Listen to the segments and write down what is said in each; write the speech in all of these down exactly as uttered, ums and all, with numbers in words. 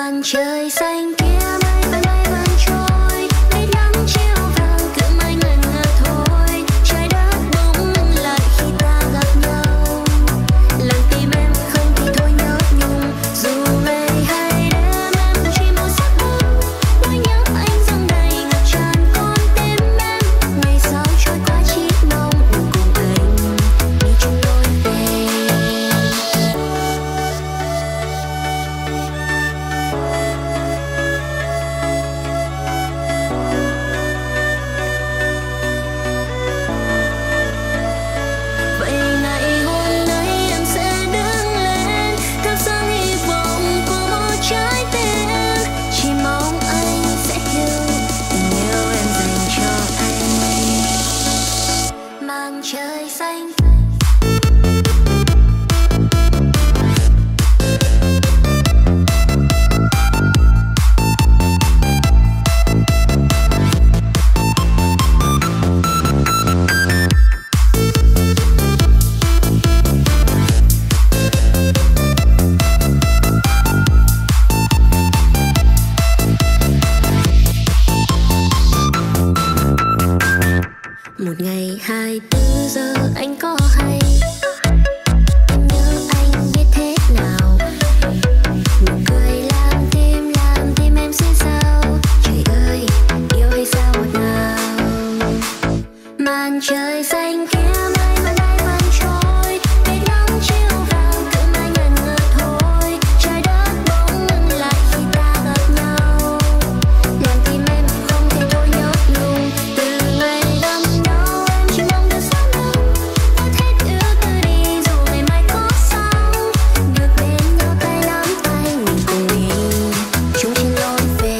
Màn trời xanh kia mây vẫn bay vẫn trôi, biết nắng chiều vàng cứ mãi ngần ngơ thôi. Trái đất bỗng ngừng lại khi ta gặp nhau, làm tim em không thì thôi nhớ nhung. Dù ngày hay đêm em đều chỉ một giấc mơ, nỗi nhớ anh dâng đầy ngập tràn con tim em. Ngày sau trôi qua chỉ mong được cùng anh đi chung đôi về. Trời xanh một ngày hai tư giờ anh có hay em nhớ anh biết thế nào, nụ cười làm tim làm tim em xuyên sao. Trời ơi yêu hay sao ngọt ngào, màn trời xanh kia mây vẫn bay vẫn trôi, biết nắng chiều vàng cứ mãi ngần ngơ thôi. Trái đất bỗng ngừng lại khi ta gặp nhau, làm tim em không thể thôi nhớ nhung. Từ ngày đắm nhau em chỉ mong được sống lâu, mất hết ưu tư đi dù ngày mai có sao. Được bên nhau tay nắm tay mình cùng đi chung trên lối về.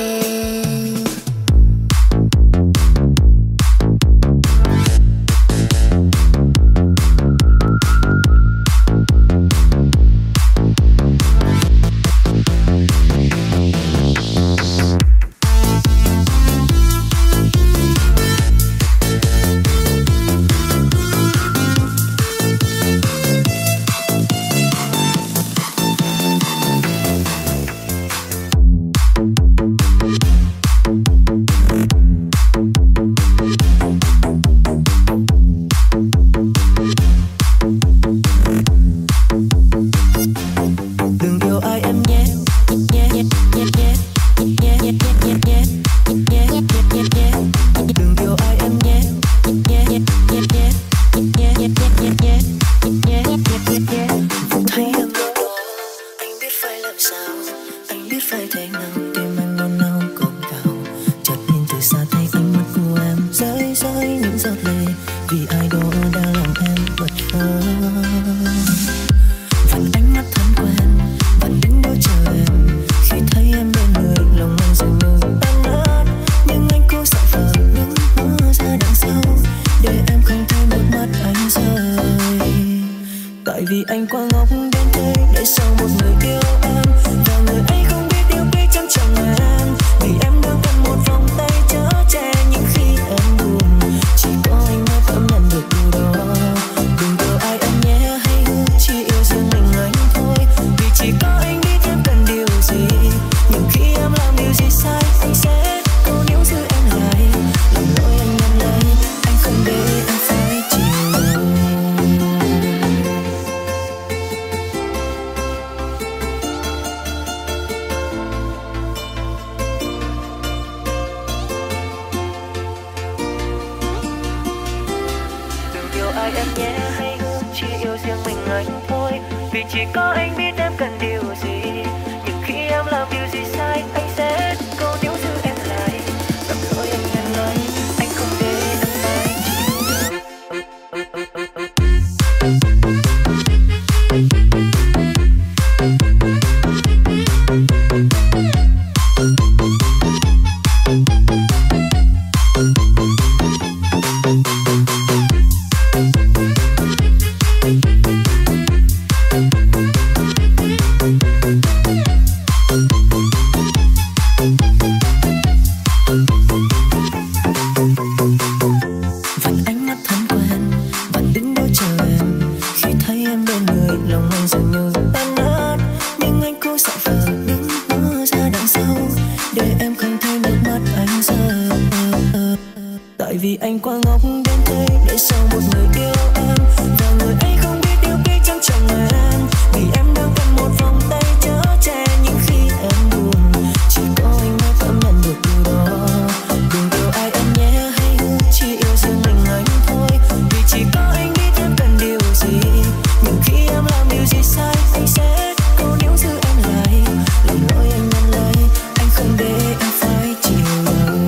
Đừng yêu ai em nhé, nhé nhé nhé nhé nhé nhé nhé nhé nhé nhé nhé nhé. Đừng yêu ai em nhé, nhé nhé nhé nhé nhé nhé nhé nhé nhé nhé nhé nhé. Thấy em đâu đó, anh biết phải làm sao, anh biết phải thế nào, tim anh nôn nao cồn cào. Chợt nhìn từ xa thấy ánh mắt của em rơi rơi những giọt lệ, vì ai đó đã làm em bật khóc. Vẫn ánh mắt thân quen, vẫn đứng đó chờ em. Khi thấy em bên người, lòng anh dường như tan nát. Nhưng anh cố sợ vờ đứng hóa ra đằng sau, để em không thấy nước mắt anh rơi. Tại vì anh quá ngốc đến thế, để sau một người yêu em, và người ấy không biết yêu biết chẳng chồng em. Vì em đang cần một vòng tay chở che những khi em buồn, chỉ có anh mới cảm nhận được điều đó. Đừng yêu ai em nhé, hãy hứa chỉ yêu riêng mình anh thôi, vì chỉ có anh biết em cần điều gì. Nhưng khi em làm điều gì sai, anh sẽ cố níu giữ em lại. Làm lỗi anh nhận lấy, anh không để em phải chịu đau. Đừng yêu ai em nhé, hãy hứa chỉ yêu riêng mình anh thôi, vì chỉ có anh biết em cần điều gì. Nhưng khi em làm điều gì sai, anh sẽ cố níu giữ em lại. Làm lỗi anh nhận lấy, anh không để em phải chịu lòng anh dường như tan nát, nhưng anh cố dạo vờ đứng hóa ra đằng đằng sau để em không thấy nước mắt anh rơi. Tại vì anh quá ngốc đến thế để sau một người yêu em, và người ấy không biết yêu biết chẳng chồng người em, vì em đang cần một vòng tay chở che những khi em buồn. Chỉ có anh mới cảm nhận được điều đó. Đừng yêu ai em nhé, hãy hứa chỉ yêu riêng mình anh thôi, vì chỉ có anh biết em cần điều gì. Nhưng khi em làm điều gì sai, anh sẽ cố níu giữ em lại. Lần lỗi anh nhận lấy, anh không để em phải chịu đau.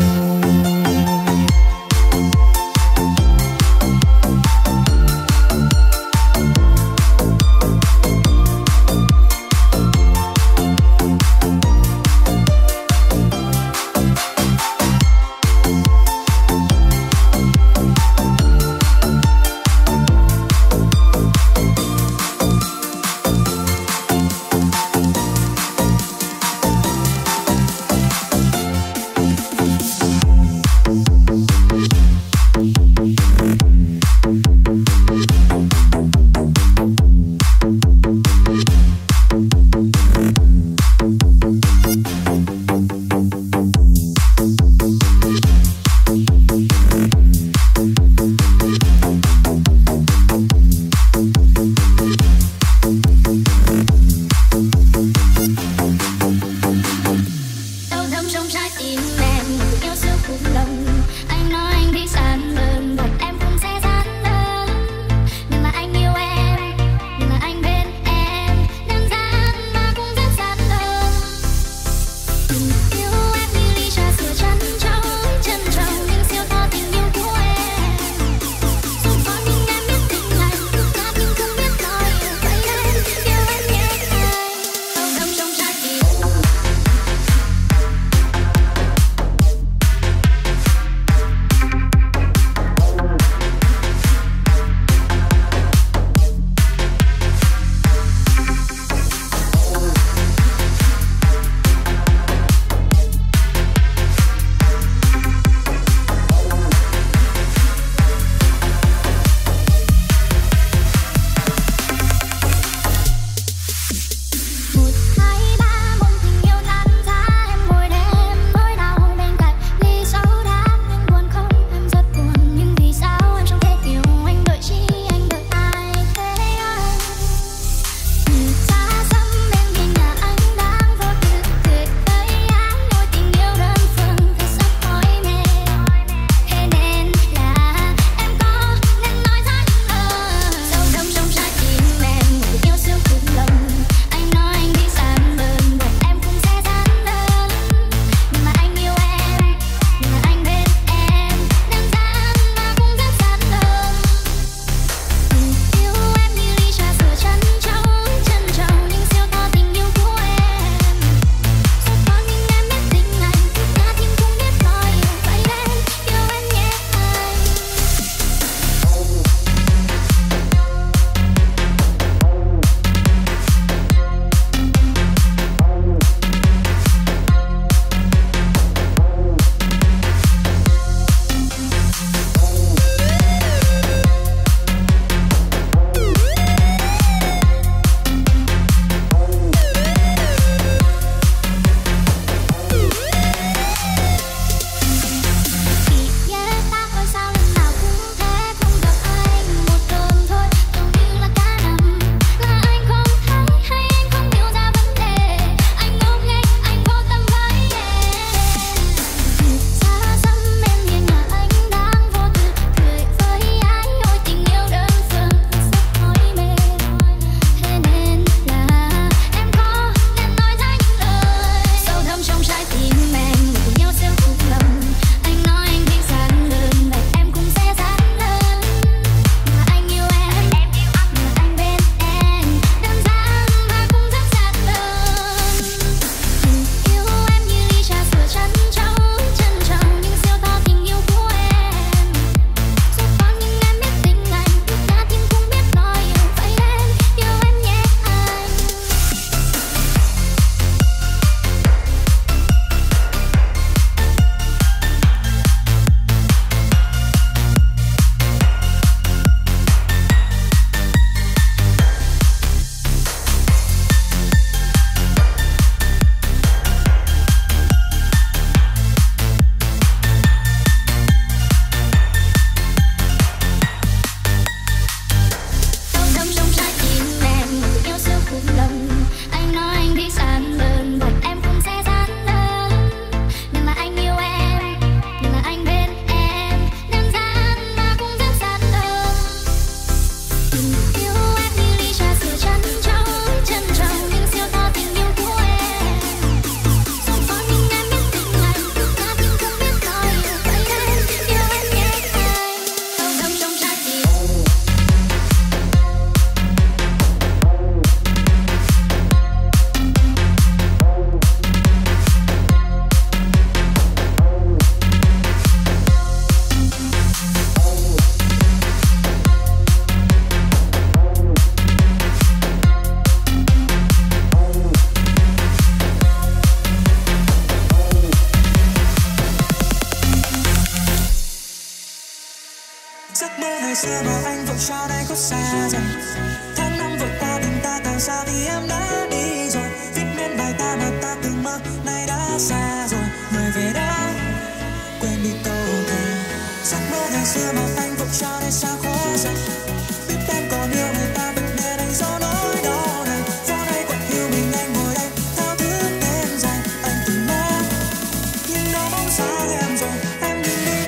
ngày xưa mà anh vội sao nay khuất xa dần. Tháng năm vội qua tình ta càng xa vì em đã đi rồi. Viết nên bài ca mà ta từng mơ nay đã xa rồi. Người về đó quên đi câu thề. Giấc mơ ngày xưa mà anh vội sao nay xa quá dần. Biết em còn yêu người ta bật nghe đánh gió nỗi đau này. Gió này quạnh hiu mình anh ngồi đây thao thức đêm dài. Anh từng mơ nhưng nó bóng sáng em rồi. Em đừng đi.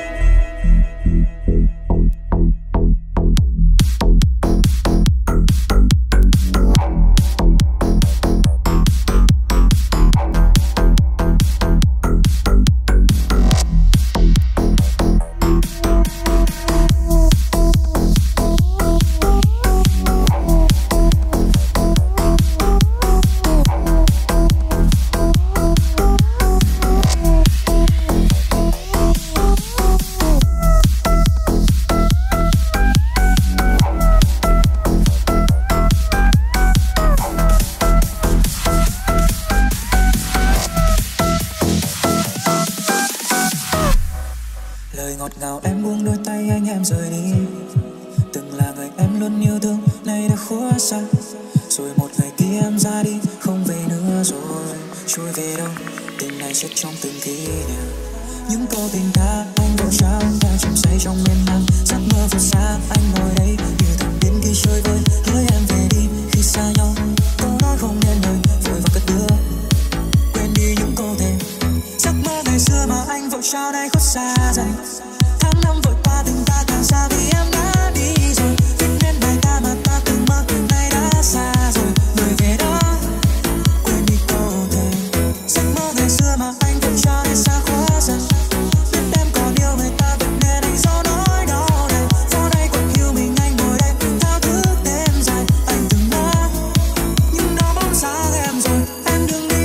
Lời ngọt ngào em buông đôi tay anh em rời đi. Từng là người em luôn yêu thương nay đã khuất xa. Rồi một ngày kia em ra đi không về nữa rồi. Trôi về đâu tình này chết trong từng kỷ niệm. Những câu tình ca anh vội trao đang chìm say trong miên man. Giấc mơ vượt xa anh ngồi đây như thằng điên khi chơi vơi. Hỡi em về đi khi xa nhau. Câu nói không nên lời vội và cất đưa. Quên đi những câu thề. Giấc mơ ngày xưa mà anh vội trao nay khuất xa dần. Tháng năm vội qua tình ta càng xa vì em đã đi rồi. Viết nên bài ca mà ta từng mơ nay đã xa rồi. Người về đó quên đi câu thề. Giấc mơ ngày xưa mà anh vội trao nay xa quá dần. Biết em còn yêu người ta bật nghe đánh gió nỗi đau này. Gió này quạnh hiu mình anh ngồi đây thao thức đêm dài. Anh từng mơ nhưng nó bóng sáng em rồi. Em đừng đi.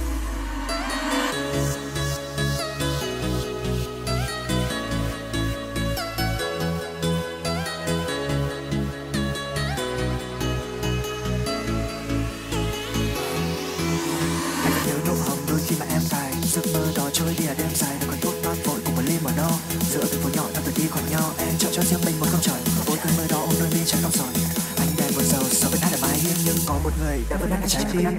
Giấc mơ đó trôi đi à đêm dài. Đâu còn thuốc phát vội cùng một ly mà no. Giữa từng phố nhỏ ta tự đi khỏi nhau. Em chọn cho riêng mình một không trời. Ôi cơn mơ đó ôm đôi mi trắng không sỏi. Anh đèn buồn giàu sợ bên hát là mái hiên. Nhưng có một người đã vẫn đang trái tim.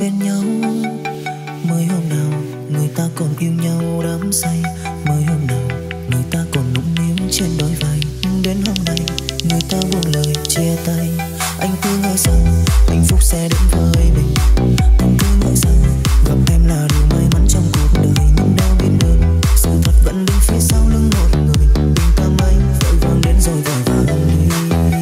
bên nhau. Mới hôm nào người ta còn yêu nhau đắm say, mới hôm nào người ta còn nũng níu trên đôi vai. Đến hôm nay người ta buông lời chia tay. Anh cứ ngỡ rằng hạnh phúc sẽ đến với mình. Anh cứ ngỡ rằng gặp em là điều may mắn trong cuộc đời. Nhưng đâu biết được sự thật vẫn đứng phía sau lưng một người. Tình cảm anh vội vàng đến rồi vội vàng đi.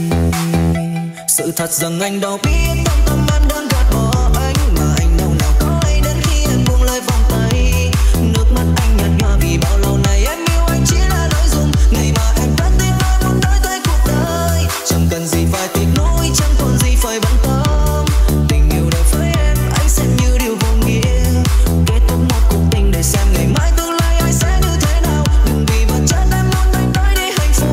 Sự thật rằng anh đâu biết tâm tâm anh đang gạt bỏ anh, mà anh đâu nào có ai đến khi anh buông lời vòng tay. Nước mắt anh nhạt nhòa vì bao lâu nay em yêu anh chỉ là lợi dụng. Ngày mà em đã tin anh muốn nói tới cuộc đời, chẳng cần gì phải tiếc nuối, chẳng còn gì phải bận tâm. Tình yêu đời với em anh xem như điều vô nghĩa. Kết thúc một cuộc tình để xem ngày mai tương lai ai sẽ như thế nào. Đừng vì bản chân em muốn đánh tới đi hạnh phúc.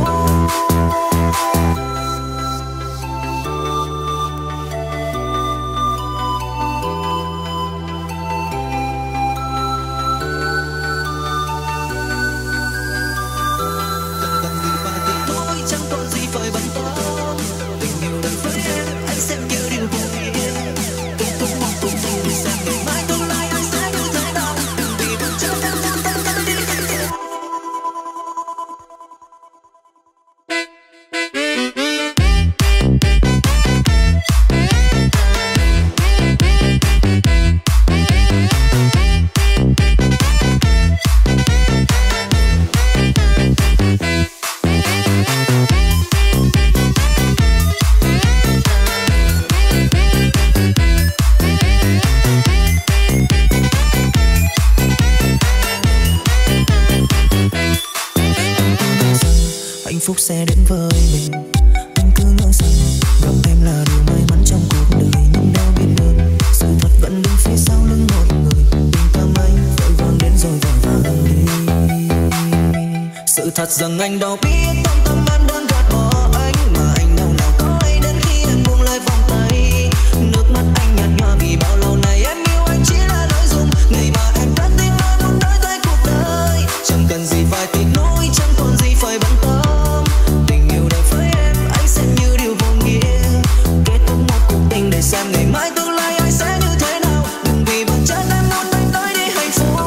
Hạnh phúc sẽ đến với mình. Anh cứ ngỡ rằng gặp em là điều may mắn trong cuộc đời. Nhưng đâu biết được sự thật vẫn đứng phía sau lưng một người. Tình cảm anh vội vàng đến rồi vội vàng đi. Sự thật rằng anh đâu biết tâm tâm anh đang gạt bỏ anh, mà anh đâu nào có ai đến khi anh buông lời vòng tay. Nước mắt anh nhạt nhòa vì bao lâu nay em yêu anh chỉ là lợi dụng. Ngày mà em đã tin anh muốn nói tới cuộc đời, chẳng cần gì phải tiếc nuối, chẳng còn gì phải bận tâm. Để xem ngày mai tương lai ai sẽ như thế nào. Đừng vì bản chân em muốn đánh tới đi hạnh phúc.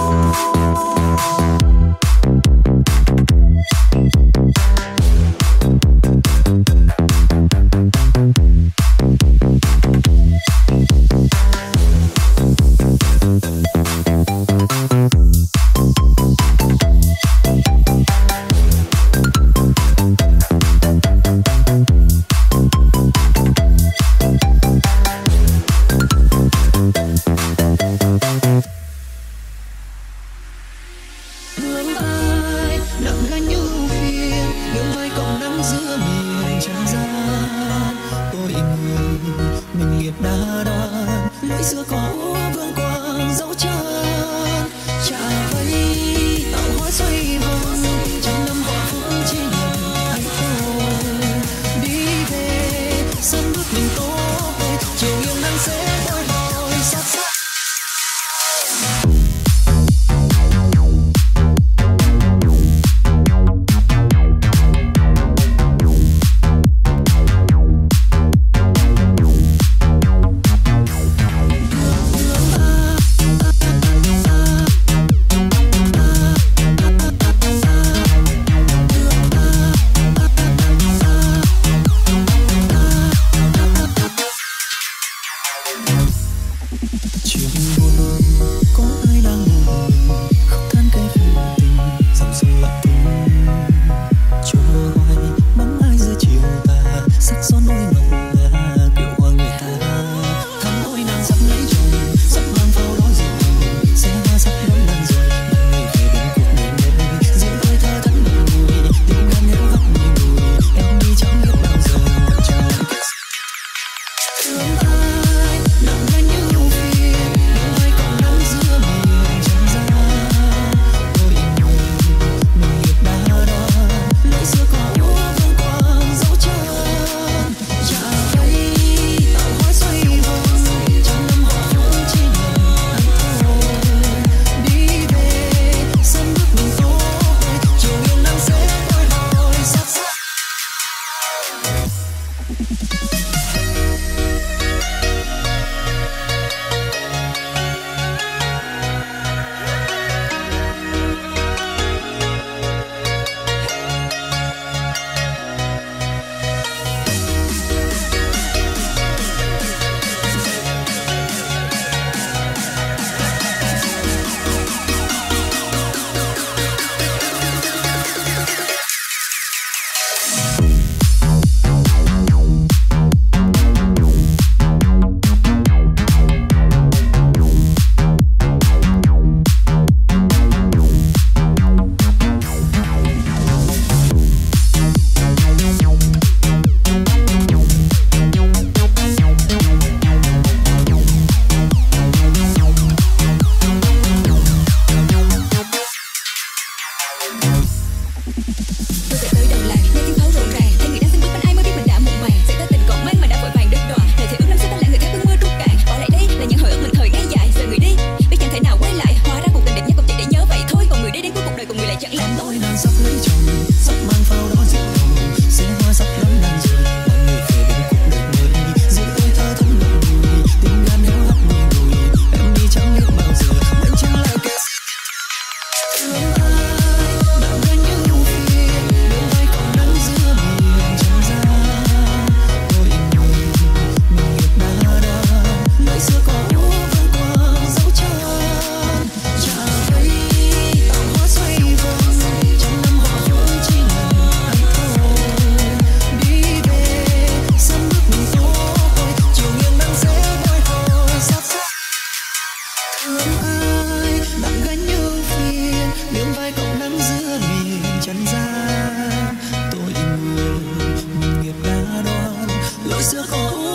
Thương ai nặng nề như phiền, đừng ai còn nắm trần gian. Tôi người nghiệp đã đoan lối xưa khó